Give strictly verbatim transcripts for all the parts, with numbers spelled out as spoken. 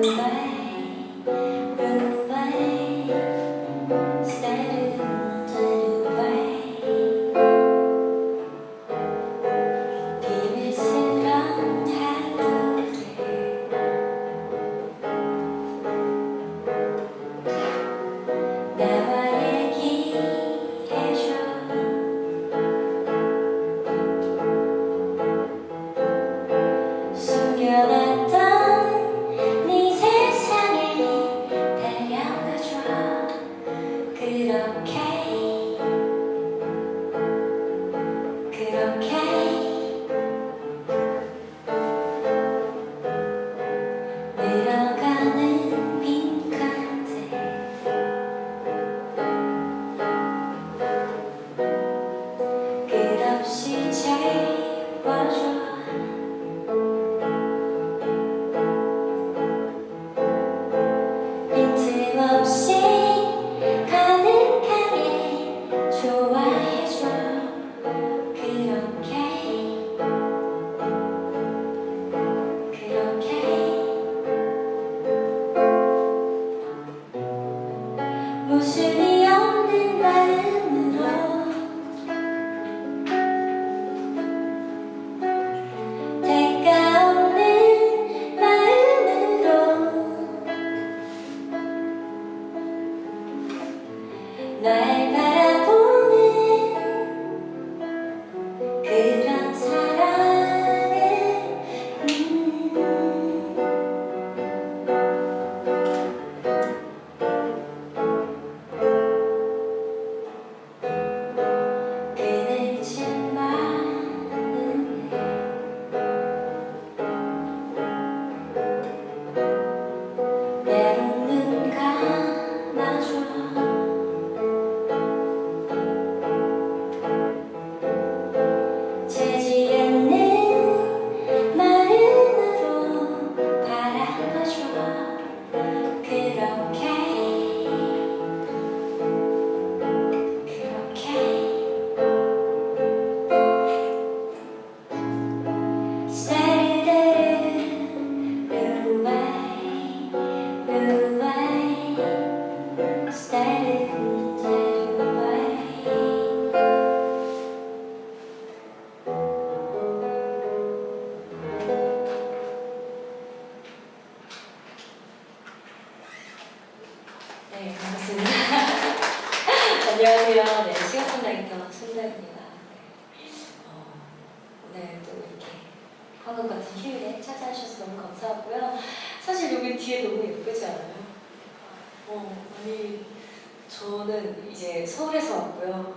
네, 반갑습니다. 안녕하세요. 네, 싱어송라이터 손다입니다. 네. 어, 오늘 또 이렇게 황금 같은 휴일에 찾아주셔서 너무 감사하고요. 사실 여기 뒤에 너무 예쁘지 않아요? 어, 아니, 저는 이제 서울에서 왔고요.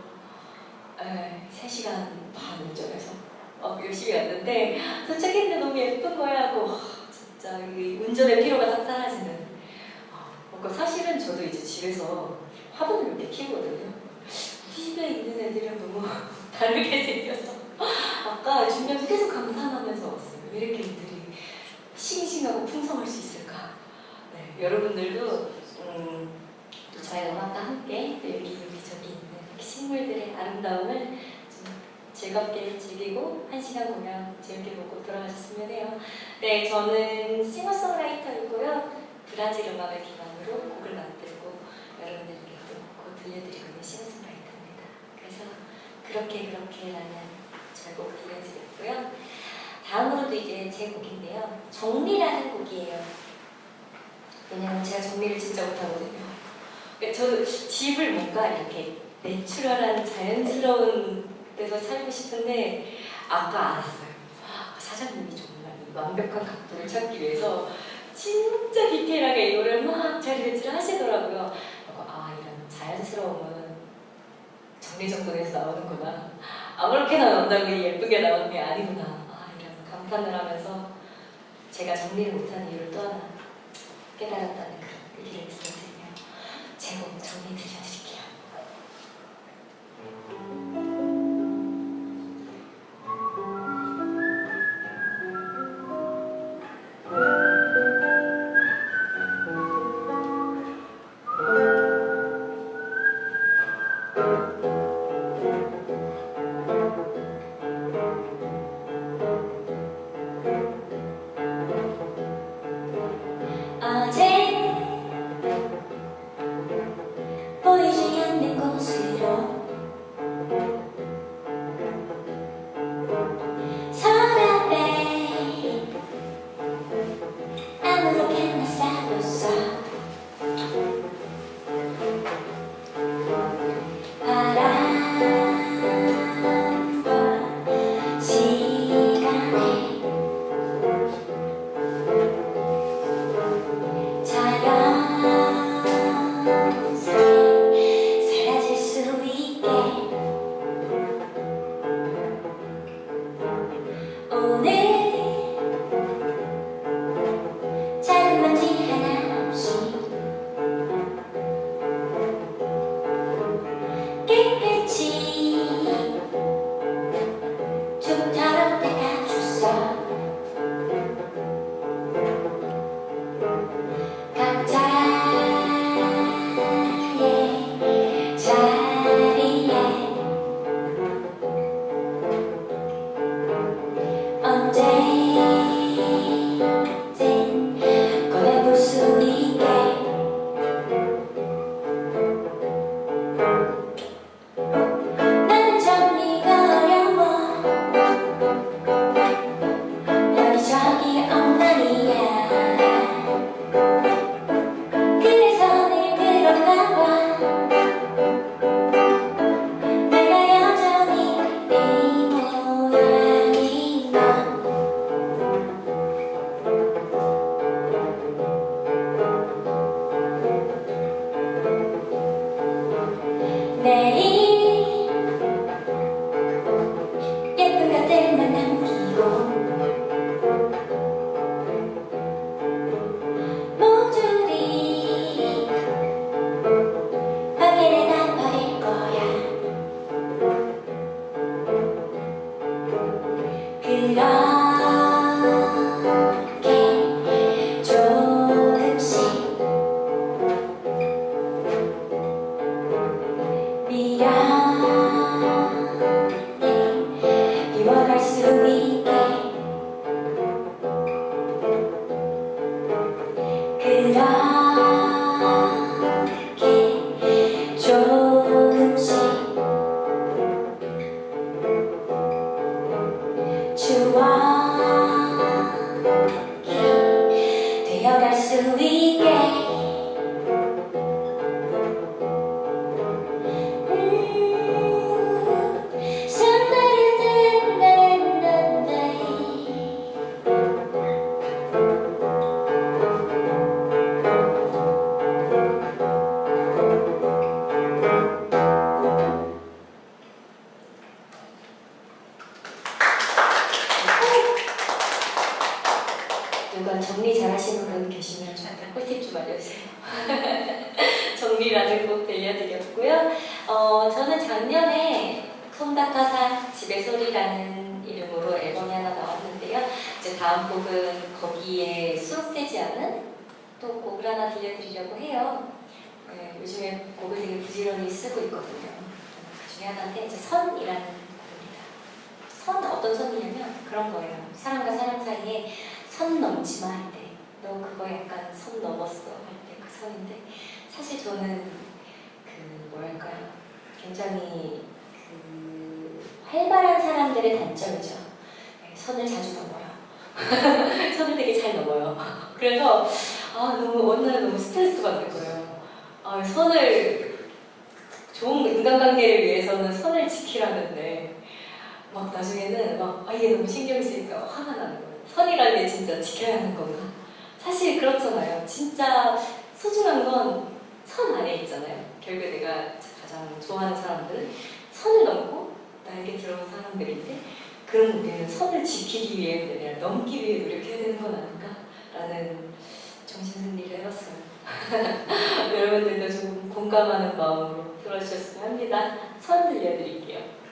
에, 세 시간 반 운전해서 어, 열심히 왔는데 도착했는데 너무 예쁜 거야 하고 진짜 이 운전의 피로가 싹 사라지는. 그러니까 사실은 저도 이제 집에서 화분을 이렇게 키우거든요. 집에 있는 애들이랑 너무 다르게 생겨서 아까 준비하면서 계속 감탄하면서 왔어요. 왜 이렇게 애들이 싱싱하고 풍성할 수 있을까? 네, 여러분들도 음, 또 저희 음악과 함께 또 여기 여기저기 있는 식물들의 아름다움을 좀 즐겁게 즐기고 한 시간 공연 재밌게 보고 돌아가셨으면 해요. 네, 저는 싱어송라이터이고요. 브라질 음악을 기반으로 곡을 만들고 여러분들께 또 곡 들려드리고 있는 싱어송라이터입니다. 그래서 그렇게 그렇게라는 제 곡 들려드렸고요. 다음으로도 이제 제 곡인데요. 정리라는 곡이에요. 왜냐면 제가 정리를 진짜 못하거든요. 저도 집을 뭔가 이렇게 내추럴한 자연스러운 데서 살고 싶은데 아까 알았어요. 사장님이 정말 이 완벽한 각도를 찾기 위해서 진짜 디테일하게 이거를 막 자리배치를 하시더라고요. 아, 이런 자연스러움은 정리정돈에서 나오는구나. 아무렇게나 나온다고 예쁘게 나오는 게 아니구나. 아, 이런 감탄을 하면서 제가 정리를 못하는 이유를 또 하나 깨달았다는 그런 얘기를 들려드리며 제목 정리 들려드릴게요. I 정리 잘 하시는 분 계시면 저한테 꿀팁 좀 알려주세요. 정리라는 곡 들려드렸고요. 어, 저는 작년에 솜다카사 집의 소리라는 이름으로 앨범이 하나 나왔는데요. 이제 다음 곡은 거기에 수록되지 않은 또 곡을 하나 들려드리려고 해요. 네, 요즘에 곡을 되게 부지런히 쓰고 있거든요. 그 중에 하나인데 이제 선이라는 곡입니다. 선 어떤 선이냐면 그런 거예요. 사람과 사람 사이에 선 넘지 마 할 때, 너 그거 약간 선 넘었어 할 때 그 선인데, 사실 저는 그 뭐랄까요, 굉장히 그 활발한 사람들의 단점이죠. 네, 선을 자주 넘어요. 선을 되게 잘 넘어요. 그래서 아 너무 어느 날 너무 스트레스 받는 거예요. 아, 선을 좋은 인간관계를 위해서는 선을 지키라는데 막 나중에는 막 아, 이게 너무 신경 쓰니까 화가 나는 거예요. 선이라는 게 진짜 지켜야 하는 건가? 사실 그렇잖아요. 진짜 소중한 건 선 안에 있잖아요. 결국에 내가 가장 좋아하는 사람들은 선을 넘고 나에게 들어온 사람들인데, 그럼 우리는 선을 지키기 위해 아니라 넘기 위해 노력해야 되는 건 아닌가? 라는 정신승리를 해봤어요. 여러분들도 좀 공감하는 마음으로 들어주셨으면 합니다. 선 들려드릴게요.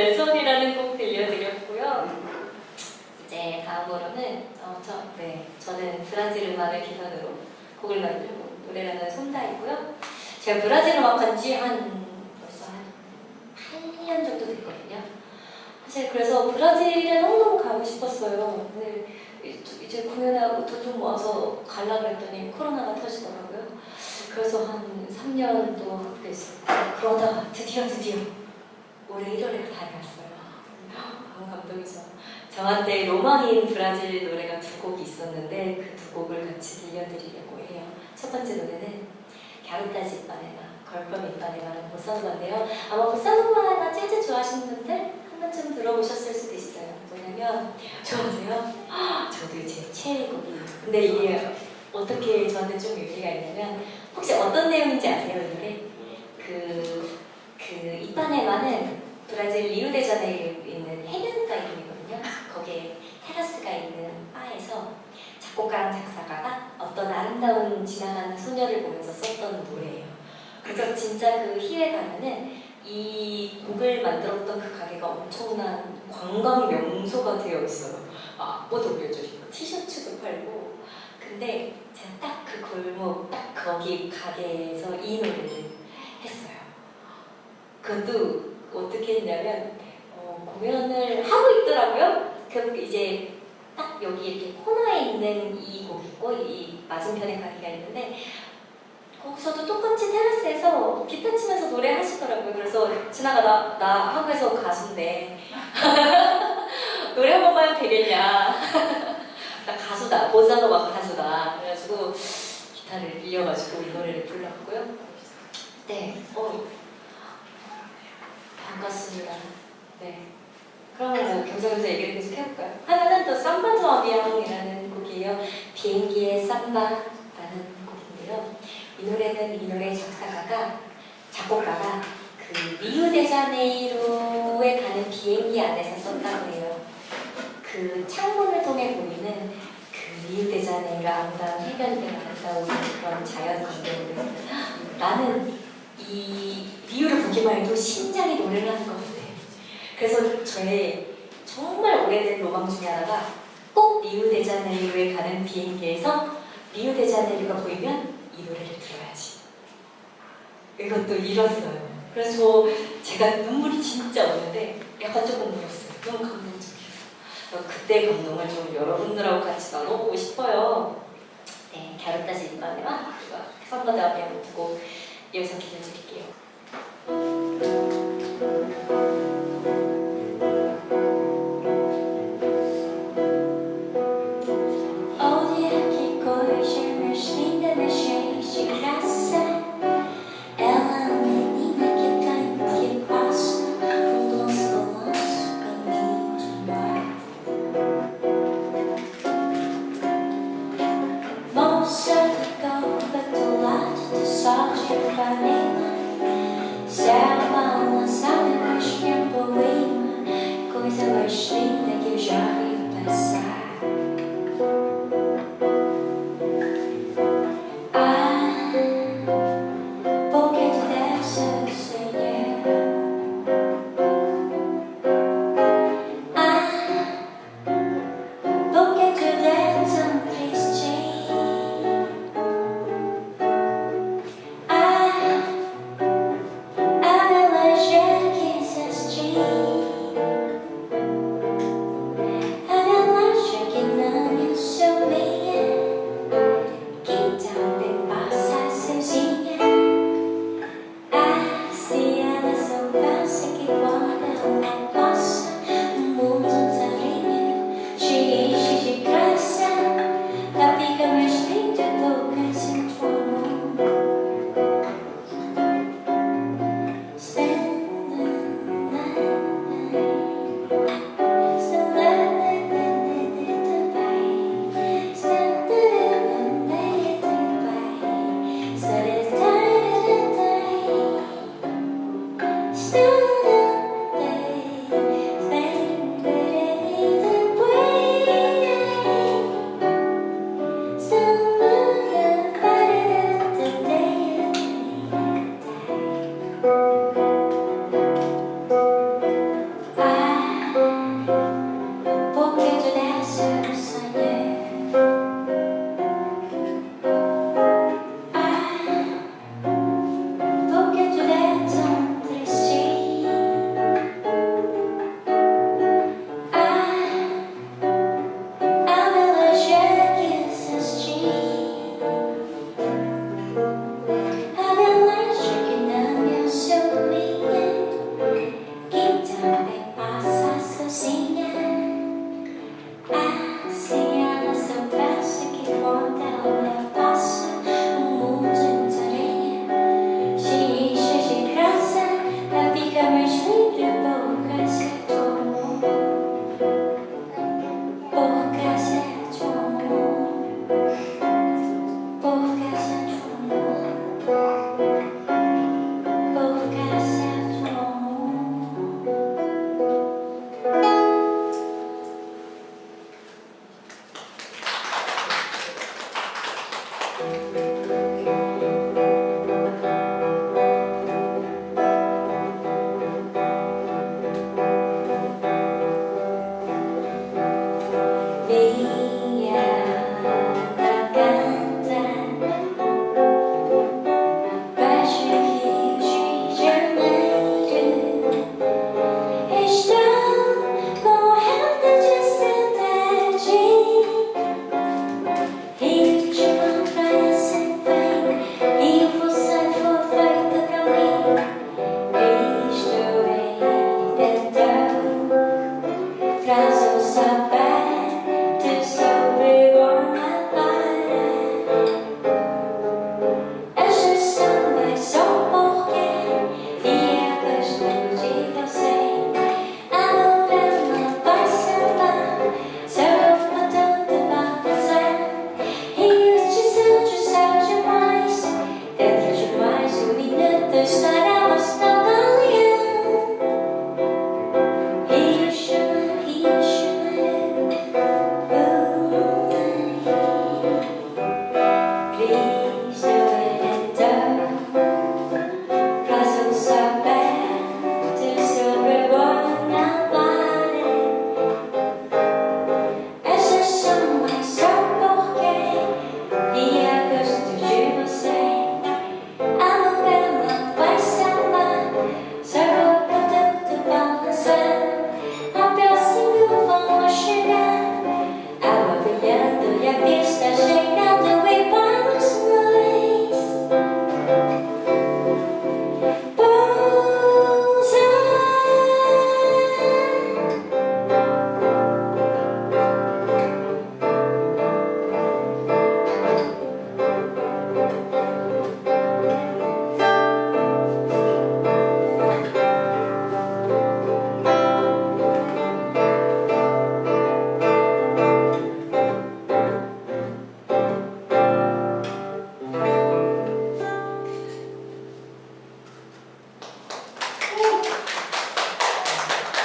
내 손이라는 곡 들려드렸고요. 이제 다음으로는 어, 저, 네, 저는 브라질 음악을 기반으로 곡을 만들고 노래라는 손다이고요. 제가 브라질 음악 한지 한 벌써 한 팔 년 정도 됐거든요. 사실 그래서 브라질에 너무너무 가고 싶었어요. 근데 이제 공연하고 돈 좀 모아서 가려고 그랬더니 코로나가 터지더라고요. 그래서 한 삼 년 동안 한국에 있었고 그러다가 드디어 드디어 올해 일월에 다녀왔어요. 너무 감동이죠. 저한테 로망인 브라질 노래가 두 곡이 있었는데 그 두 곡을 같이 들려드리려고 해요. 첫 번째 노래는 갸루타지 이빠네마, 걸프롬 이빠네마는 보사노바인데요. 아마 보사노바나 재즈 좋아하시는 분들 한 번쯤 들어보셨을 수도 있어요. 뭐냐면 좋아하세요? 저도 제 최애 곡이에요. 근데 이게 어떻게 저한테 좀 의미가 있냐면 혹시 어떤 내용인지 아세요? 이 노래? 그, 그 이빠네마는 브라질 리우데자네이루에 있는 해변가 이름이거든요. 거기에 테라스가 있는 바에서 작곡가랑 작사가가 어떤 아름다운 지나가는 소녀를 보면서 썼던 노래예요. 그래서 진짜 그 희에 가면은 이 곡을 만들었던 그 가게가 엄청난 관광 명소가 되어 있어요. 악보도 올려주시고 티셔츠도 팔고. 근데 제가 딱 그 골목, 딱 거기 가게에서 이 노래를 했어요. 그것도 어떻게 했냐면 어, 공연을 하고 있더라고요. 그 이제 딱 여기 이렇게 코너에 있는 이 곡이 있고 이 맞은편에 가게가 있는데 거기서도 똑같이 테라스에서 기타 치면서 노래 하시더라고요. 그래서 지나가다 나 한국에서 가수인데 노래 한 번만 하면 되겠냐. 나 가수다, 보사노바 가수다. 그래가지고 기타를 빌려가지고 이 노래를 불렀고요. 네, 어, 반갑습니다. 네. 그러면 뭐 겸사겸사 얘기를 계속 해볼까요? 하나는 또 삼바 조합이랑이라는 곡이에요. 비행기의 삼바라는 곡인데요. 이 노래는 이 노래의 작사가가 작곡가가 그 리우데자네이루에 가는 비행기 안에서 썼다고 해요. 그 창문을 통해 보이는 그 리우데자네이루 아름다운 해변들 아름다운 그런 자연 광경을 나는 이 리우를 보기만 해도 심장이 노래를 하는 것 같아요. 그래서 저의 정말 오래된 로망 중에 하나가 꼭 리우데자네이루에 가는 비행기에서 리우데자네이루가 보이면 이 노래를 들어야지. 이것도 이뤘어요. 그래서 제가 눈물이 진짜 오는데 약간 조금 울었어요. 너무 감동적이어서. 그때 감동을 좀 여러분들하고 같이 나눠보고 싶어요. 네, 갸루타지 이빠네마 그리고 삼바 조합이랑 두고 이어서 들려드릴게요. Moça de cão, patulado de sol de panela.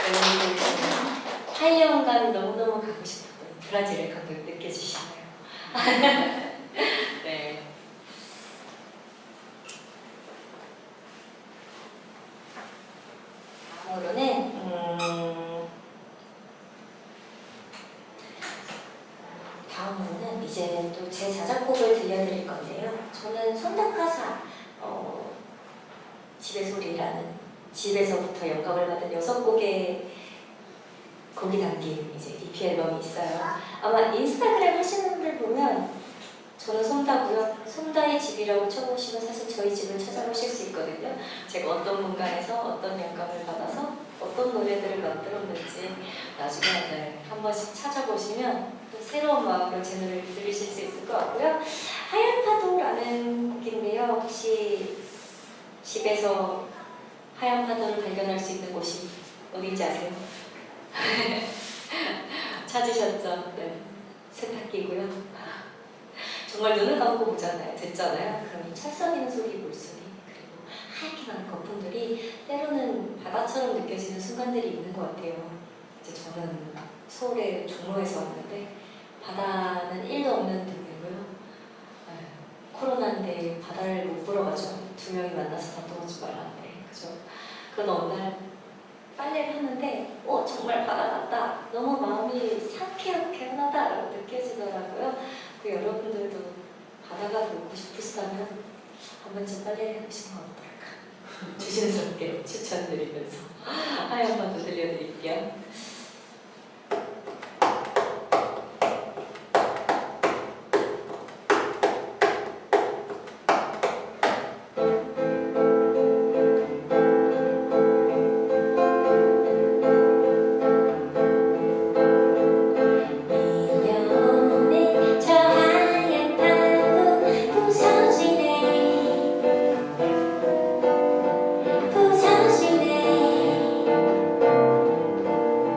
여러분들 한 년간 너무너무 가고 싶었던 브라질의 감동 느껴지시나요? 네. 다음으로는 음, 다음으로는 이제 또 제 자작곡을 들려드릴 건데요. 저는 손다카사 어, 집의 소리라는 집에서부터 영감을 받은 여섯 곡의 곡이 담긴 이제 이피 앨범이 있어요. 아마 인스타그램 하시는 분들 보면 저는 솜다고요. 솜다의 집이라고 쳐보시면 사실 저희 집을 찾아보실 수 있거든요. 제가 어떤 공간에서 어떤 영감을 받아서 어떤 노래들을 만들었는지 나중에 네, 한 번씩 찾아보시면 또 새로운 마음으로 제 노래를 들으실 수 있을 것 같고요. 하얀 파도라는 곡인데요. 혹시 집에서 하얀 파도를 발견할 수 있는 곳이 어딘지 아세요? 찾으셨죠? 네. 세탁기고요. 정말 눈을 감고 보잖아요. 듣잖아요. 그럼 이 찰싹이는 소리, 물소리, 그리고 하얗게 나는 거품들이 때로는 바다처럼 느껴지는 순간들이 있는 것 같아요. 이제 저는 서울의 종로에서 왔는데 바다는 일도 없는 동네고요. 네. 코로나인데 바다를 못 보러 가죠. 두 명이 만나서 밥 먹지 말라는데, 그죠? 그런 어느 날 빨래를 하는데 어 정말 바다 같다. 너무 마음이 상쾌하고 개운하다라고 느껴지더라고요. 그 여러분들도 바다가 보고 싶으시다면 한 번쯤 빨래를 해보시는 건 어떨까? 조심스럽게 추천드리면서 하얀 파도 들려드릴게요. 부서지네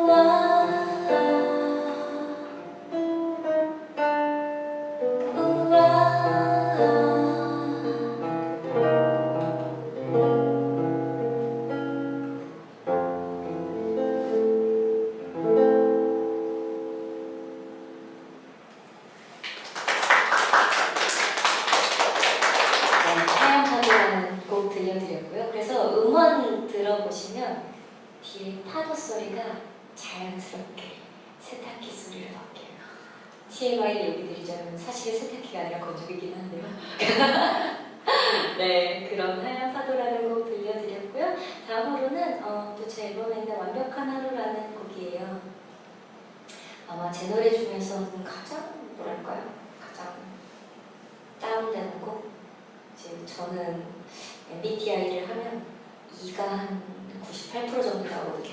들려드렸고요. 그래서 음원 들어보시면 뒤에 파도 소리가 자연스럽게 세탁기 소리를 넣게요. 티엠아이를 여기 드리자면 사실 세탁기가 아니라 건조기긴 한데요. 네, 그런 하얀 파도라는 곡 들려드렸고요. 다음으로는 어, 또 제 앨범에 있는 완벽한 하루라는 곡이에요. 아마 제 노래 중에서는 가장 뭐랄까요? 가장 다운되는 곡? 지금 저는 엠비티아이를 하면 이가 한 구십팔 퍼센트 정도 나오거든요.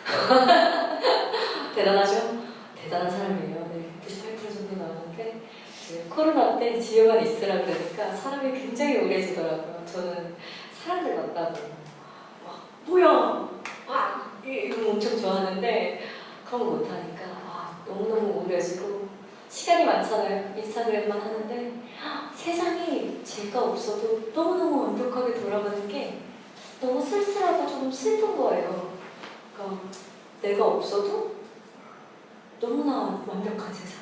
대단하죠? 대단한 사람이에요. 네, 구십팔 퍼센트 정도 나오는데 코로나 때 집에만 있으라 그러니까 사람이 굉장히 우울해지더라고요. 저는 사람들 만나고 막 뭐야! 와! 이거 엄청 좋아하는데 그런 거 못하니까 아, 너무너무 우울해지고 시간이 많잖아요. 인스타그램만 하는데 세상이 제가 없어도 너무너무 완벽하게 돌아가는 게 너무 쓸쓸하고 좀 슬픈 거예요. 그러니까 내가 없어도 너무나 완벽한 세상.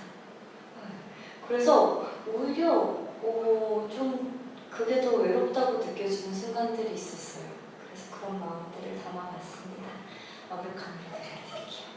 그래서 오히려 어, 좀 그게 더 외롭다고 느껴지는 순간들이 있었어요. 그래서 그런 마음들을 담아봤습니다. 완벽한 노래를 드릴게요.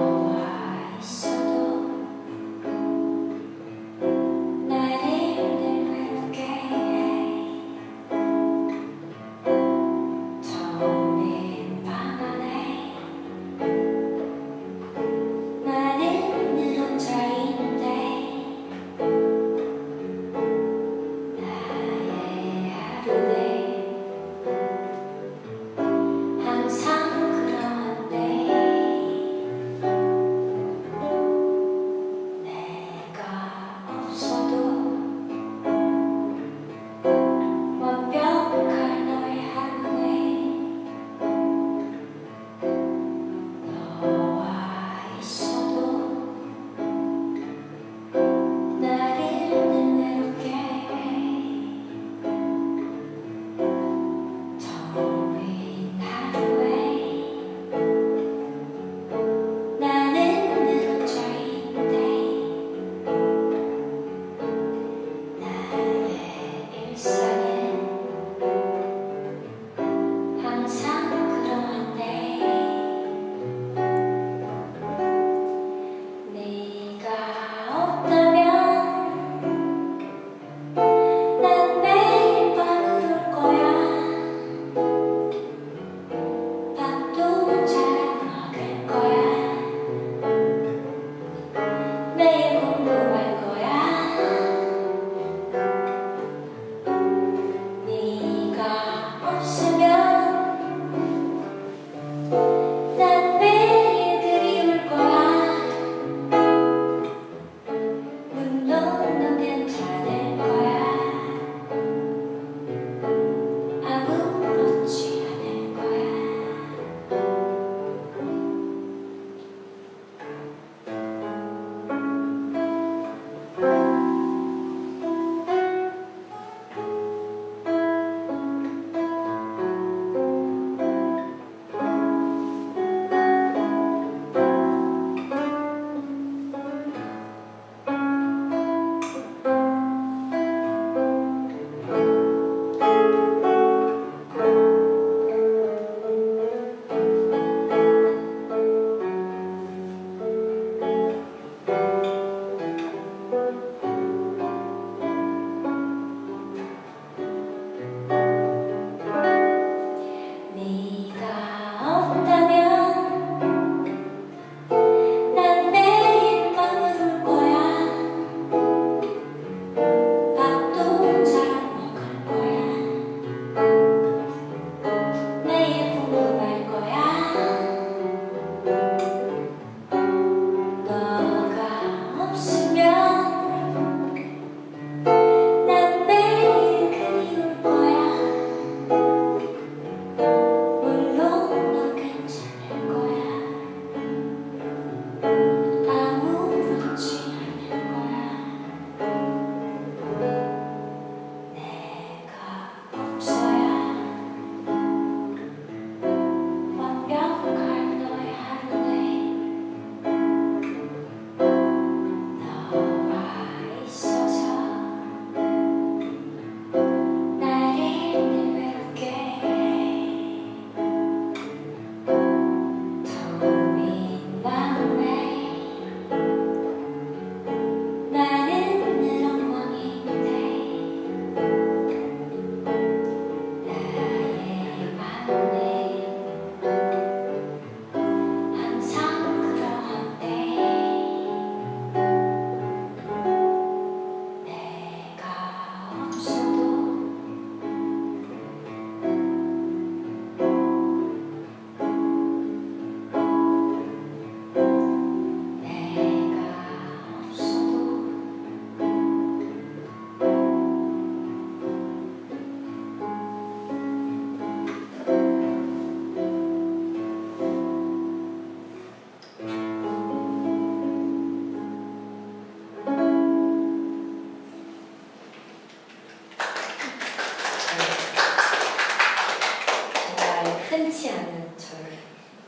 나와 있어도 나를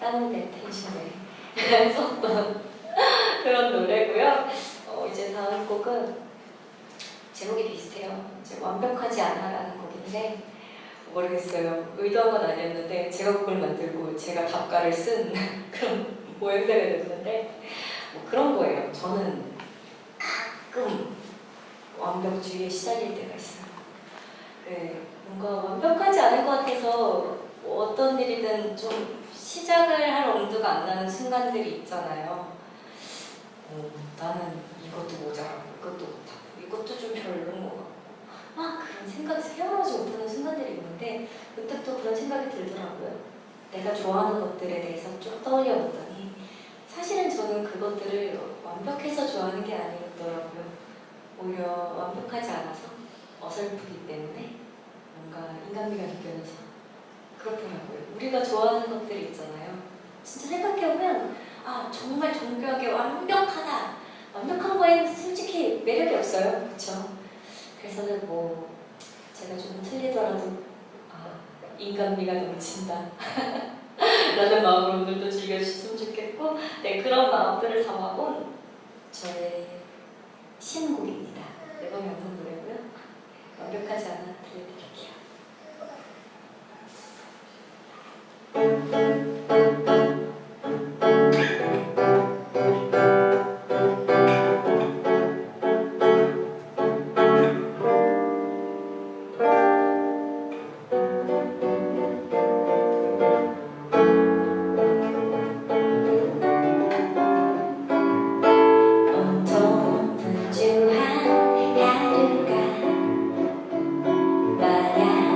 하는데 텐션을 썼던 그런 노래고요. 어, 이제 다음 곡은 제목이 비슷해요. 이제 완벽하지 않아라는 곡인데 모르겠어요. 의도한 건 아니었는데 제가 곡을 만들고 제가 답가를 쓴 그런 모양새가 됐는데 뭐 그런 거예요. 저는 가끔 완벽주의에 시달릴 때가 있어요. 네, 뭔가 완벽하지 않을 것 같아서 뭐 어떤 일이든 좀 시작을 할 엄두가 안 나는 순간들이 있잖아요. 어, 나는 이것도 모자라고 이것도 못하고 이것도 좀 별로인 것 같고 막 그런 생각이 헤어나오지 못하는 순간들이 있는데 그때 또 그런 생각이 들더라고요. 내가 좋아하는 것들에 대해서 쭉 떠올려 봤더니 사실은 저는 그것들을 완벽해서 좋아하는 게 아니더라고요. 오히려 완벽하지 않아서 어설프기 때문에 뭔가 인간미가 느껴져서 그렇더라고요. 우리가 좋아하는 것들이 있잖아요. 진짜 생각해보면 아 정말 정교하게 완벽하다. 완벽한 거에는 솔직히 매력이 없어요. 그렇죠? 그래서는 뭐 제가 좀 틀리더라도 아 인간미가 넘친다 라는 마음으로 오늘도 즐겨주셨으면 좋겠고 네 그런 마음들을 담아온 저의 신곡입니다. 앨범이 없는 노래고요. 완벽하지 않아 들려드릴게요. 온통 분주한 하루가 마냥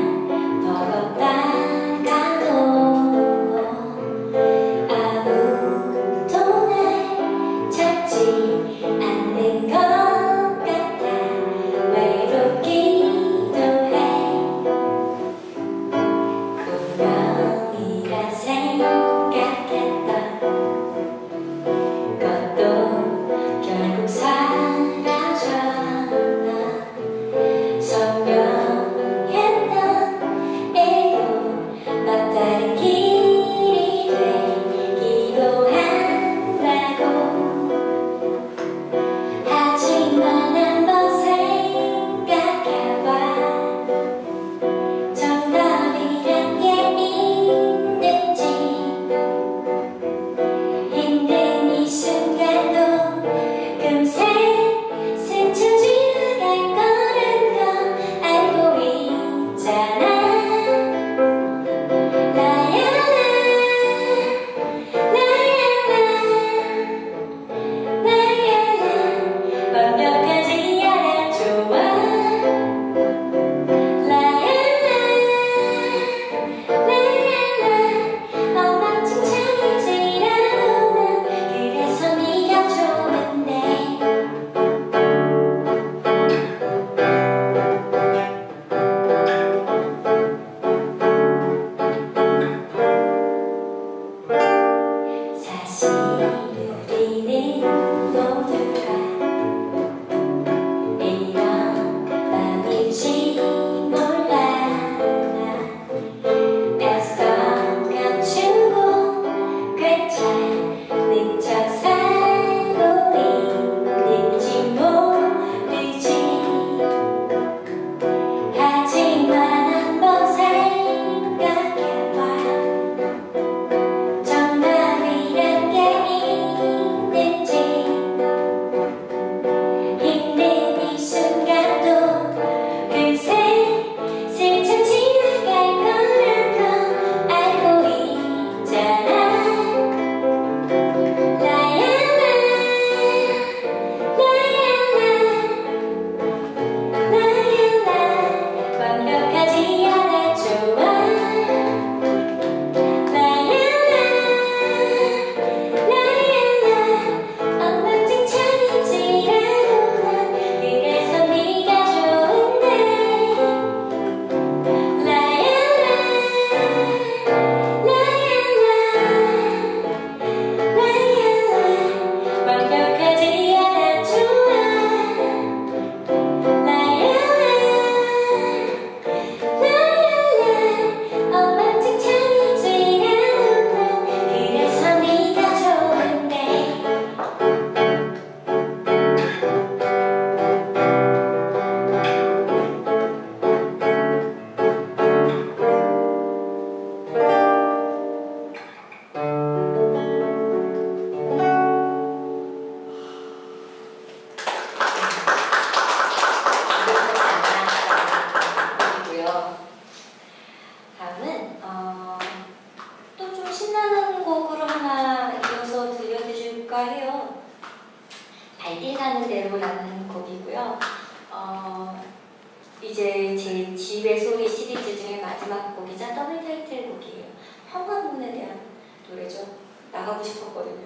노래죠. 나가고 싶었거든요.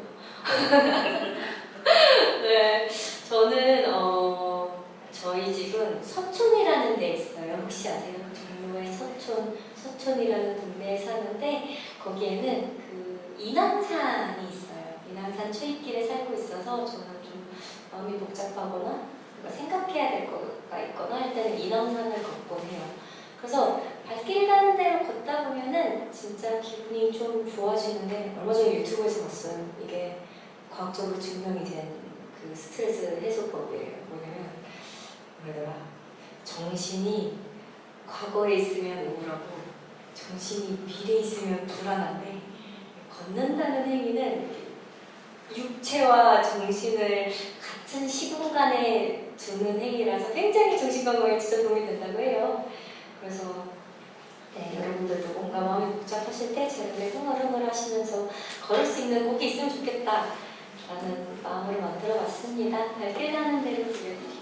네, 저는 어, 저희 집은 서촌이라는 데 있어요. 혹시 아세요? 종로의 서촌, 서촌이라는 동네에 사는데 거기에는 그 인왕산이 있어요. 인왕산 초입길에 살고 있어서 저는 좀 마음이 복잡하거나 뭔가 생각해야 될 거가 있거나 할 때는 인왕산을 걷곤 해요. 그래서 발길 가는 대로 걷다 보면은 진짜 기분이 좀 좋아지는데 얼마 전에 유튜브에서 봤어요. 이게 과학적으로 증명이 된 그 스트레스 해소법이에요. 뭐냐면 뭐더라? 정신이 과거에 있으면 우울하고 정신이 미래에 있으면 불안한데 걷는다는 행위는 육체와 정신을 같은 시공간에 두는 행위라서 굉장히 정신건강에 진짜 도움이 된다고 해요. 그래서 네, 여러분들도 뭔가 마음이 복잡하실 때 제 노래 흥얼흥얼 하시면서 걸을 수 있는 곡이 있으면 좋겠다 라는 마음으로 만들어 봤습니다. 발길 가는 대로 들려드릴게요.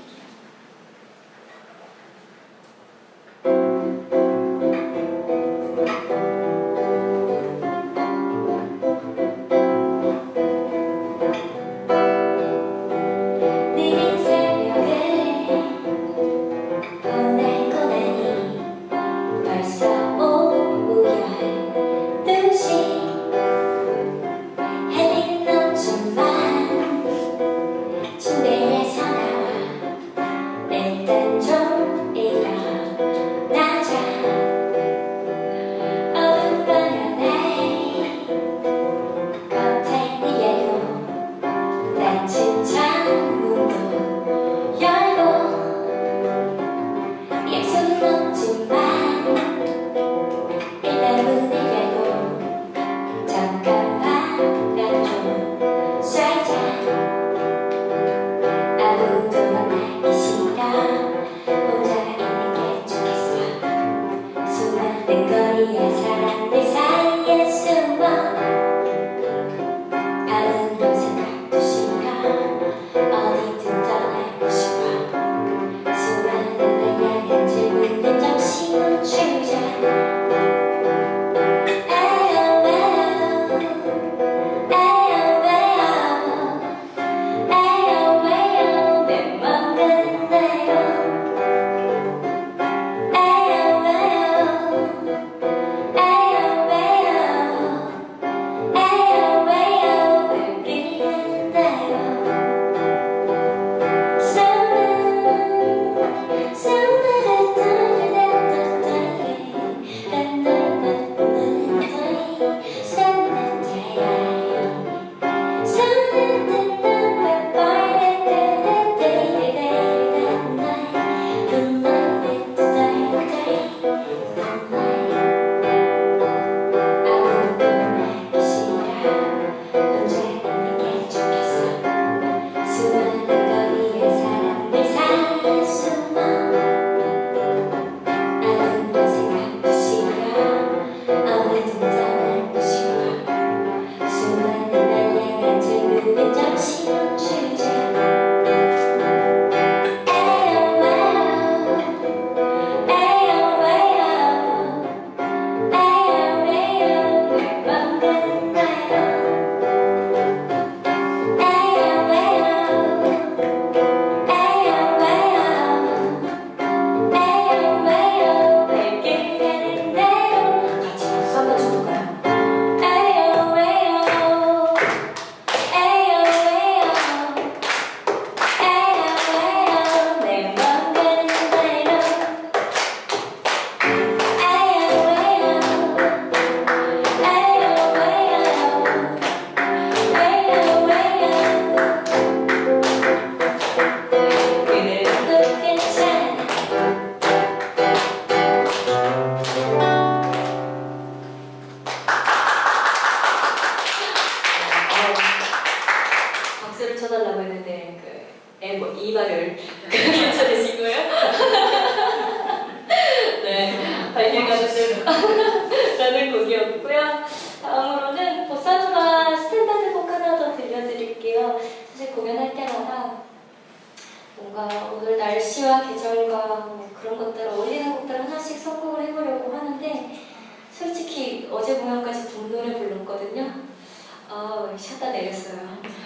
이발을 괜찮으시고요? 네, 발길 가는 대로 라는 곡이었고요. 다음으로는 보사노바 스탠다드 곡 하나 더 들려드릴게요. 사실 공연할 때마다 뭔가 오늘 날씨와 계절과 뭐 그런 것들 어울리는 곡들 하나씩 선곡을 해보려고 하는데 솔직히 어제 공연까지 봄 노래 불렀거든요.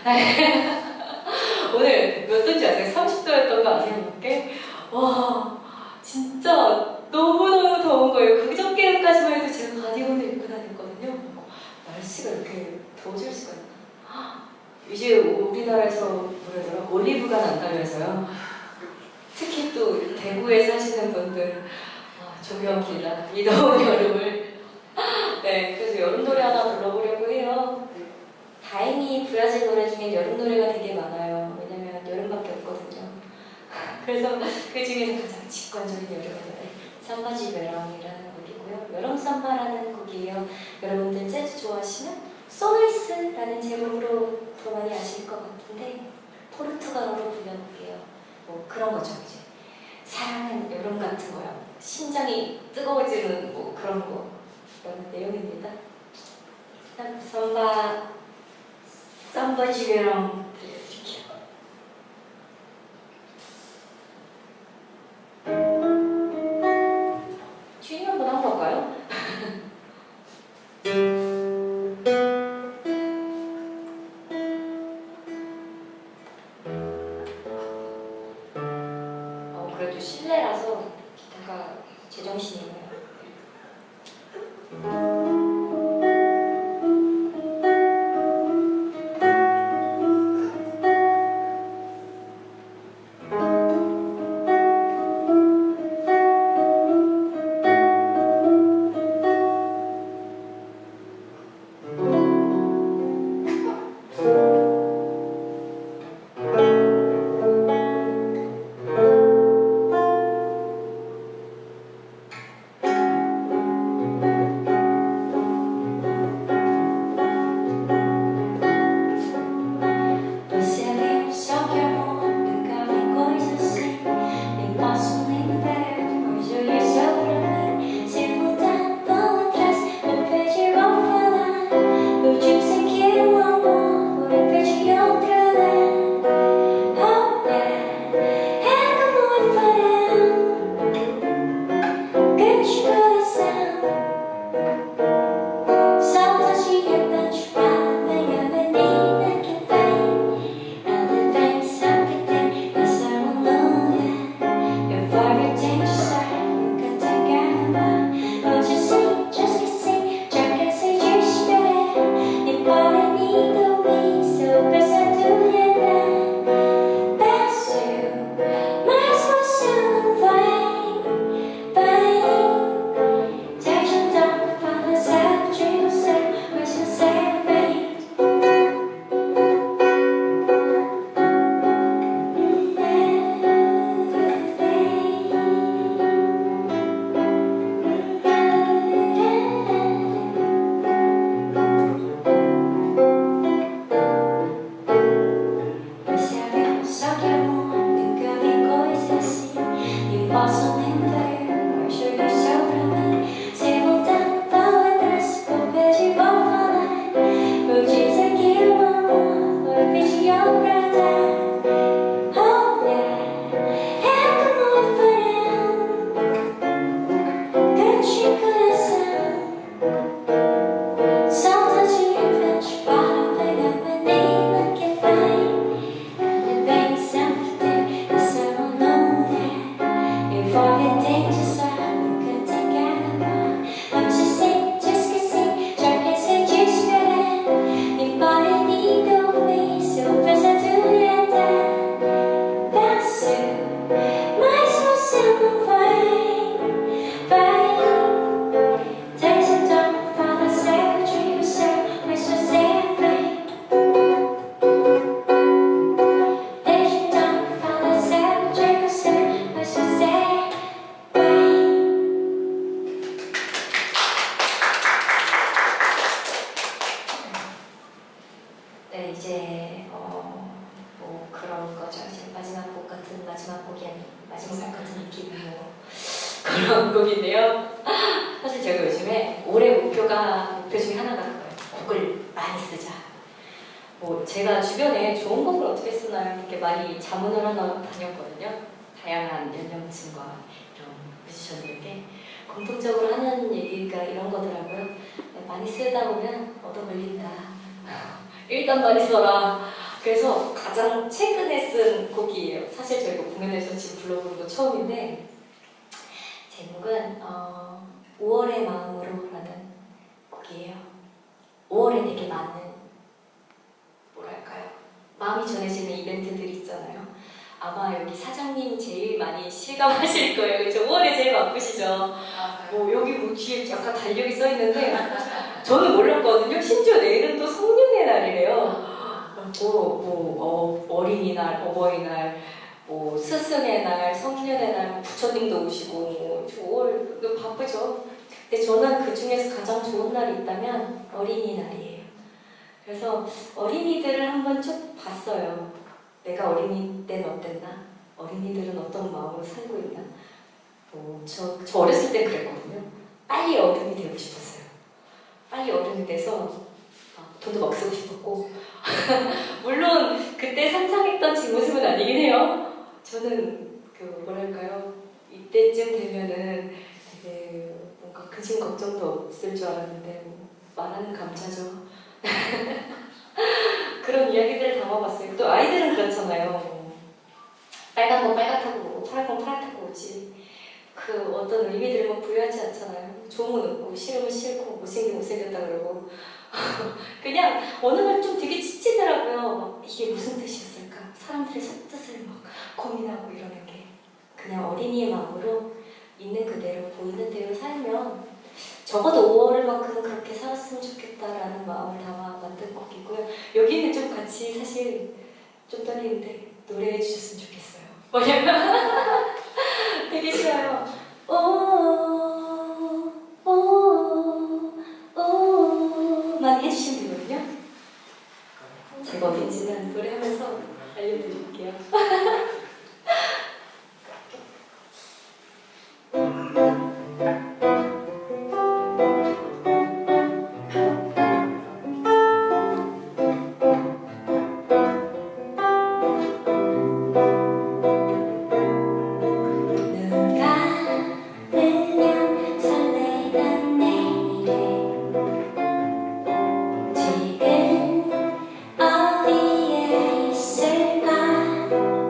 오늘 몇 도인지 아세요? 삼십 도였던 거 아세요? 밖에? 와, 진짜 너무너무 더운 거예요. 그저께까지만 해도 제가 가디건을 입고 다녔거든요. 날씨가 이렇게 더워질 수가 있나? 이제 우리나라에서 뭐라더라? 올리브가 난다면서요. 특히 또 대구에 사시는 분들 아, 존경합니다. 이 더운 여름을. 네, 그래서 여름 노래 하나 불러보려고 해요. 다행히 브라질 노래 중에 여름 노래가 되게 많아요. 왜냐면 여름밖에 없거든요. 그래서 그 중에서 가장 직관적인 여름 노래 삼바지 베랑이라는 곡이고요. 여름 삼바라는 곡이에요. 여러분들 재즈 좋아하시면 소나이스라는 제목으로 더 많이 아실 것 같은데 포르투갈어로 불려볼게요. 뭐 그런 거죠. 이제 사랑은 여름 같은 거야. 심장이 뜨거워지는 뭐 그런 거 그런 내용입니다. 삼바 삼바지 베랑 들려드릴게요. 튜닝 한번 한 걸까요? 어, 그래도 실내라서 기타가 제정신이네요. 네, 이제 어, 뭐 그런 거죠. 이제 마지막 곡 같은 마지막 곡이 아닌 마지막 곡 같은 느낌의 뭐 그런 곡인데요. 사실 제가 요즘에 올해 목표가 목표 중에 하나가 그거예요. 곡을 많이 쓰자. 뭐 제가 주변에 좋은 곡을 어떻게 쓰나요? 이렇게 많이 자문을 하나 다녔거든요. 다양한 연령층과 이런 뮤지션들에게 공통적으로 하는 얘기가 이런 거더라고요. 네, 많이 쓰다 보면 얻어 걸린다. 일단 많이 써라. 그 그래서 가장 최근에 쓴 곡이에요. 사실 저희가 공연에서 지금 불러보는 거 처음인데 제목은 어, 오월의 마음으로 라는 곡이에요. 오월에 되게 많은 뭐랄까요? 마음이 전해지는 이벤트들이 있잖아요. 아마 여기 사장님 제일 많이 실감하실 거예요. 그렇죠? 오월에 제일 바쁘시죠? 아, 뭐 여기 뭐 뒤에 약간 달력이 써 있는데 저는 몰랐거든요. 심지어 내일은 또 성년의 날이래요. 뭐, 뭐 어, 어린이날, 어버이날, 뭐 스승의 날, 성년의 날, 부처님도 오시고 뭐 오월 바쁘죠. 근데 저는 그 중에서 가장 좋은 날이 있다면 어린이날이에요. 그래서 어린이들을 한번 쭉 봤어요. 내가 어린이 때는 어땠나? 어린이들은 어떤 마음으로 살고 있나? 어, 저, 저 어렸을 때 그랬거든요. 빨리 어른이 되고 싶었어요. 빨리 어른이 돼서 돈도 막 쓰고 싶었고 물론 그때 상상했던 제 모습은 아니긴 해요. 저는 그 뭐랄까요, 이때쯤 되면은 되게 뭔가 근심 걱정도 없을 줄 알았는데 뭐 말하는 감자죠. 그런 이야기들을 담아봤어요. 또 아이들은 그렇잖아요. 빨간 거 빨갛다고 보고 파란 거 파랗다고 보지 그 어떤 의미들을 뭐 부여하지 않잖아요. 좋으면 없고 싫으면 싫고 못생기면 못생겼다 그러고 그냥 어느 날 좀 되게 지치더라고요. 막 이게 무슨 뜻이었을까? 사람들의 속뜻을 막 고민하고 이러는 게 그냥 어린이의 마음으로 있는 그대로 보이는 대로 살면 적어도 오월만큼은 그렇게 살았으면 좋겠다라는 마음을 담아 만든 곡이고요. 여기는 좀 같이 사실 좀 떨리는데 노래해 주셨으면 좋겠어요. 뭐냐면 되게 싫어요. 오, 오, 오 많이 해주시면 되거든요. 제가 어딘지는 노래하면서 알려드릴게요. 지금 어디에 있을까?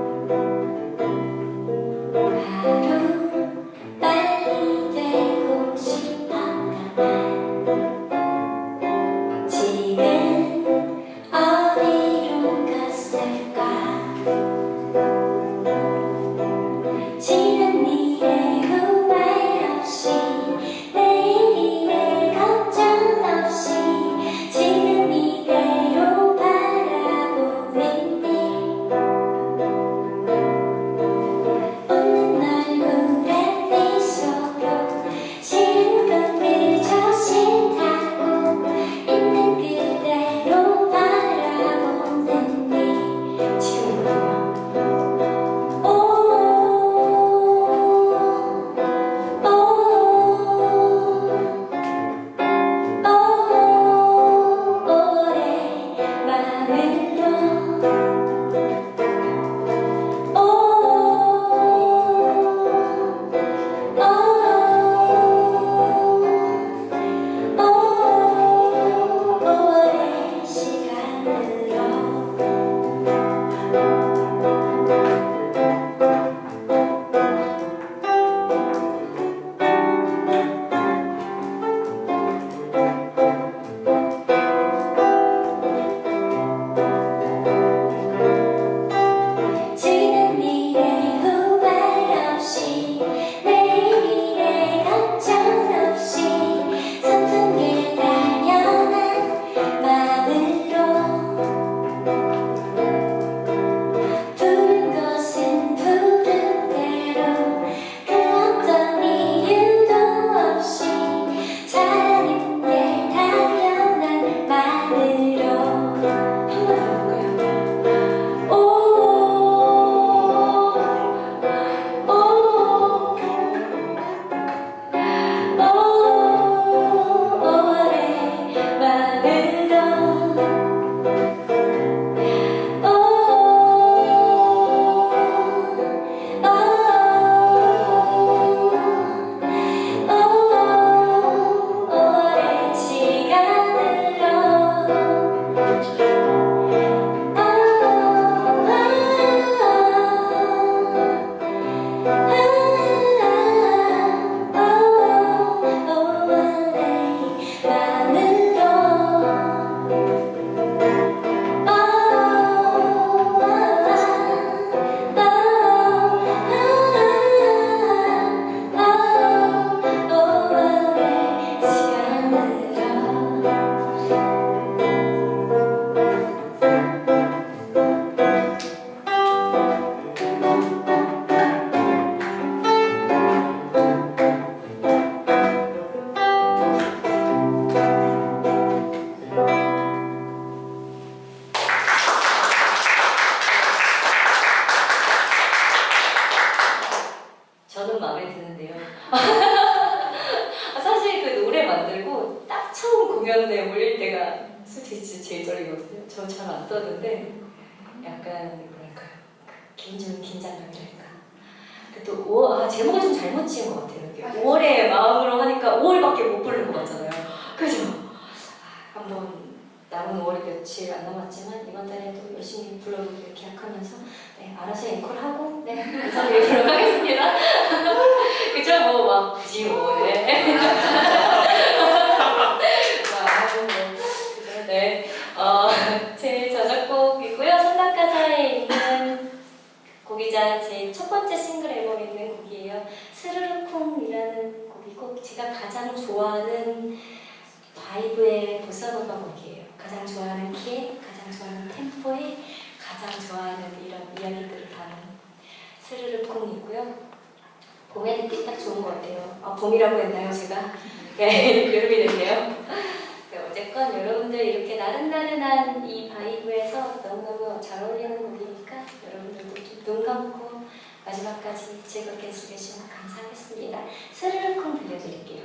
공연에 올릴 때가 솔직히 진짜 제일 떨리거든요. 저 잘 안 떠는데 약간 뭐랄까요, 기분 좋은 긴장감이랄까. 또 오월, 아, 제목을 좀 잘못 지은 것 같아요. 이게 오월의 마음으로 하니까 오월밖에 못 부른 것 같잖아요. 그죠? 아, 한번 남은 오월이 며칠 안 남았지만 이번 달에도 열심히 불러보기로 계약하면서 네, 알아서 앵콜하고 네, 감사하게 부르도록 하겠습니다. 그죠? 뭐 막 굳이 뭐 네. 하고 뭐 그죠? 네. 어, 제 저작곡이고요. 선락가사에 있는 곡이자 제 첫 번째 싱글 앨범에 있는 곡이에요. 스르르쿵이라는 곡이고 제가 가장 좋아하는 바이브의 보사노바 곡이에요. 가장 좋아하는 키에, 가장 좋아하는 템포에, 가장 좋아하는 이런 이야기들을 담은 스르르쿵이고요. 봄에 듣기 딱 좋은 것 같아요. 아, 봄이라고 했나요, 제가? 네, 여름이 됐네요. 네, 어쨌건 여러분들 이렇게 나른나른한 이 바이브에서 너무너무 잘 어울리는 곡이니까 여러분들도 좀 눈 감고 마지막까지 즐겁게 즐기시면 감사하겠습니다. 스르르쿵 들려드릴게요.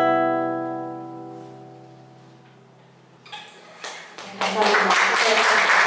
감사합니다.